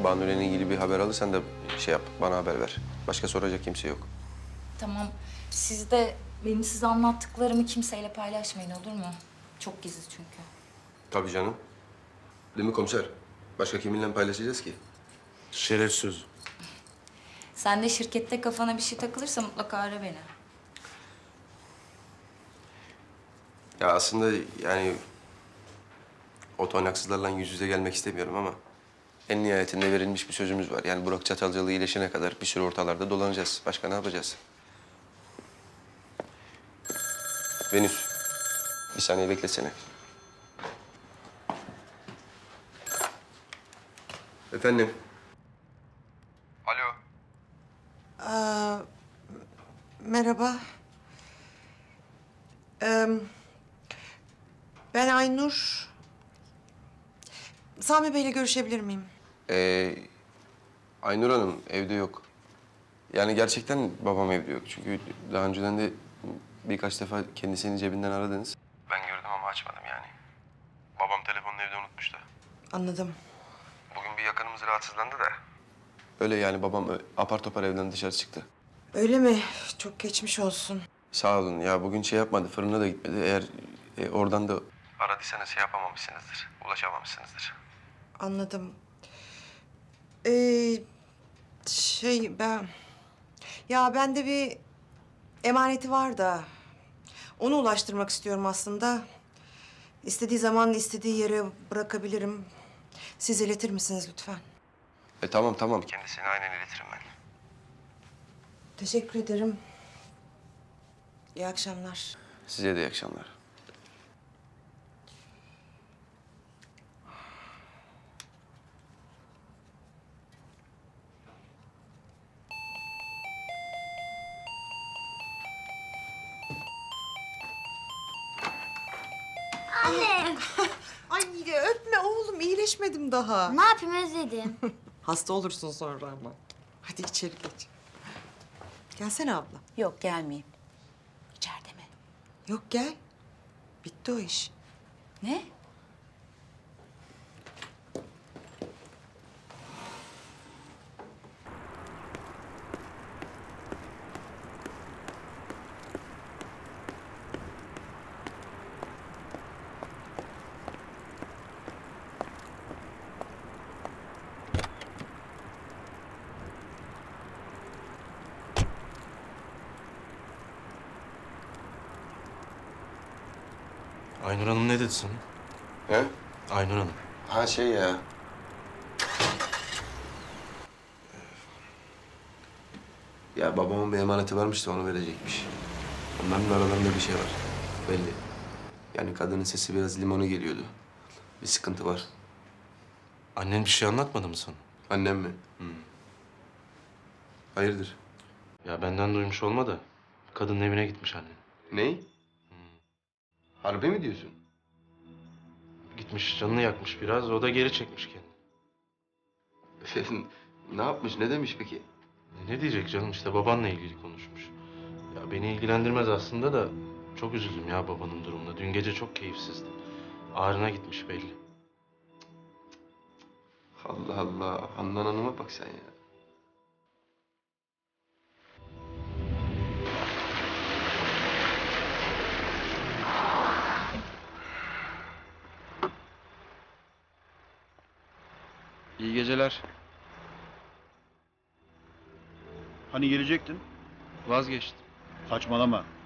Banu ile ilgili bir haber alırsan da şey yap, bana haber ver. Başka soracak kimse yok. Tamam. Siz de benim size anlattıklarımı kimseyle paylaşmayın, olur mu? Çok gizli çünkü. Tabii canım. Değil mi komiser? Başka kiminle paylaşacağız ki? Şeref sözü. Sen de şirkette kafana bir şey takılırsa mutlaka ara beni. Ya aslında yani o toynaksızlarla yüz yüze gelmek istemiyorum ama en nihayetinde verilmiş bir sözümüz var. Yani Burak Çatalcalı iyileşene kadar bir süre ortalarda dolanacağız. Başka ne yapacağız? Venüs, bir saniye beklesene. Efendim? Alo. Merhaba. Ben Aynur. Sami Bey'le görüşebilir miyim? Aynur Hanım evde yok. Yani gerçekten babam evde yok. Çünkü daha önceden de birkaç defa kendisini cebinden aradınız. Ben gördüm ama açmadım yani. Babam telefonunu evde unutmuş da. Anladım. Bugün bir yakınımız rahatsızlandı da. Öyle yani babam apar topar evden dışarı çıktı. Öyle mi? Çok geçmiş olsun. Sağ olun ya bugün şey yapmadı, fırına da gitmedi. Eğer oradan da aradıysanız şey yapamamışsınızdır, ulaşamamışsınızdır. Anladım. Ben... Ya bende bir emaneti var da... Onu ulaştırmak istiyorum aslında. İstediği zaman istediği yere bırakabilirim. Siz iletir misiniz lütfen? Tamam. Kendisine aynen iletirim ben. Teşekkür ederim. İyi akşamlar. Size de iyi akşamlar. Anne. Ay öpme oğlum, iyileşmedim daha. Ne yapayım, özledim. Hasta olursun sonra ama. Hadi içeri geç. Gelsene abla. Yok gelmeyeyim. İçeride mi? Yok gel. Bitti o iş. Ne? Aynur Hanım ne dedi sana? He? Aynur Hanım. Ha şey ya. Ya babamın bir emaneti varmış da onu verecekmiş. Onların aralarında bir şey var. Belli. Yani kadının sesi biraz limonu geliyordu. Bir sıkıntı var. Annen bir şey anlatmadı mı sana? Annem mi? Hayırdır? Ya benden duymuş olma da kadının evine gitmiş annen. Ney? Harbi mi diyorsun? Gitmiş canını yakmış biraz, o da geri çekmiş kendini. Ne yapmış, ne demiş peki? Ne diyecek canım, işte babanla ilgili konuşmuş. Ya beni ilgilendirmez aslında da çok üzüldüm ya babanın durumuna. Dün gece çok keyifsizdi. Ağrına gitmiş belli. Allah Allah, Handan Hanım'a bak sen ya. İyi geceler. Hani gelecektin? Vazgeçtim. Saçmalama.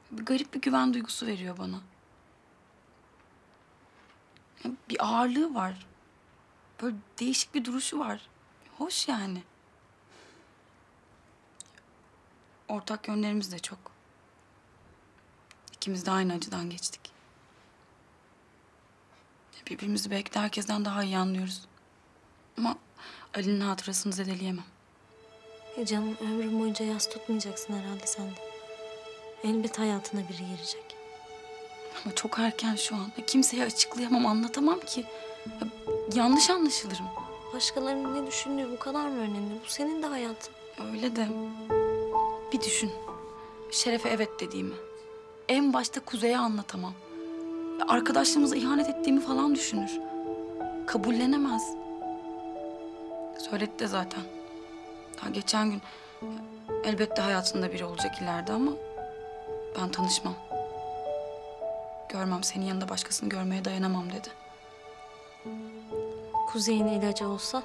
Garip bir güven duygusu veriyor bana. Ya bir ağırlığı var. Böyle değişik bir duruşu var. Hoş yani. Ortak yönlerimiz de çok. İkimiz de aynı acıdan geçtik. Birbirimizi belki de herkesten daha iyi anlıyoruz. Ama Ali'nin hatırasını zedeleyemem. Ya canım, ömrün boyunca yas tutmayacaksın herhalde sen de. Elbet hayatına biri girecek. Ama çok erken şu an. Kimseye açıklayamam, anlatamam ki. Ya, yanlış anlaşılırım. Başkalarının ne düşündüğü bu kadar mı önemli? Bu senin de hayatın. Öyle de bir düşün. Şeref'e evet dediğimi. En başta Kuzey'e anlatamam. Ya, arkadaşlığımıza ihanet ettiğimi falan düşünür. Kabullenemez. Söyledi de zaten. Daha geçen gün elbette hayatında biri olacak ileride ama ben tanışmam. Görmem, senin yanında başkasını görmeye dayanamam dedi. Kuzey'in ilacı olsa.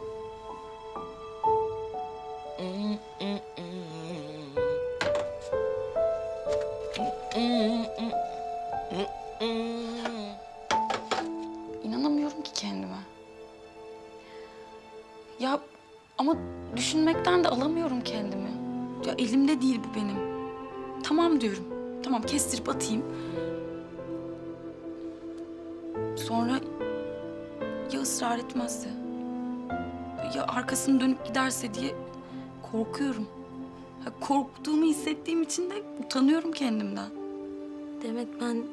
İnanamıyorum ki kendime. Ya ama düşünmekten de alamıyorum kendimi. Ya elimde değil bu benim. Tamam diyorum. Tamam, kestirip atayım. Sonra ya ısrar etmezse? Ya arkasını dönüp giderse diye korkuyorum. Ya korktuğumu hissettiğim için de utanıyorum kendimden. Demek ben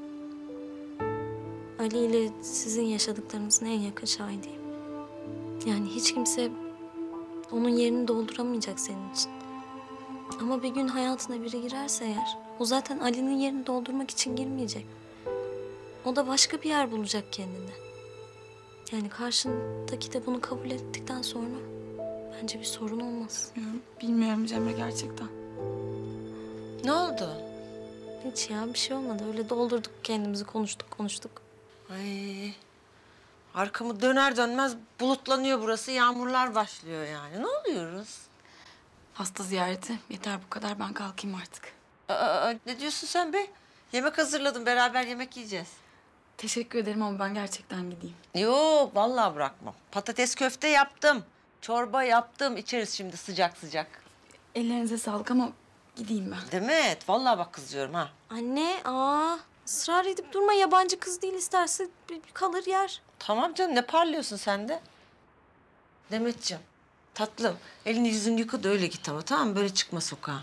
Ali ile sizin yaşadıklarınızın en yakın şahidiyim. Yani hiç kimse onun yerini dolduramayacak senin için. Ama bir gün hayatına biri girerse eğer, o zaten Ali'nin yerini doldurmak için girmeyecek. O da başka bir yer bulacak kendine. Yani karşındaki de bunu kabul ettikten sonra bence bir sorun olmaz. Bilmiyorum Cemre, gerçekten. Ne oldu? Hiç ya, bir şey olmadı. Öyle doldurduk kendimizi, konuştuk. Ay, arkamı döner dönmez bulutlanıyor burası. Yağmurlar başlıyor yani. Ne oluyoruz? Hasta ziyareti. Yeter bu kadar, ben kalkayım artık. Ne diyorsun sen be? Yemek hazırladım. Beraber yemek yiyeceğiz. Teşekkür ederim ama ben gerçekten gideyim. Yok, vallahi bırakmam. Patates köfte yaptım. Çorba yaptım. İçeriz şimdi sıcak sıcak. Ellerinize sağlık ama gideyim ben. Demet, vallahi bak kızıyorum ha. Anne, ısrar edip durma. Yabancı kız değil, isterse bir kalır yer. Tamam canım, ne parlıyorsun sen de? Demetciğim, tatlım. Elini yüzünü yıka da öyle git ama, tamam mı? Böyle çıkma sokağa.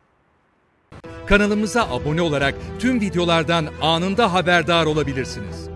Kanalımıza abone olarak tüm videolardan anında haberdar olabilirsiniz.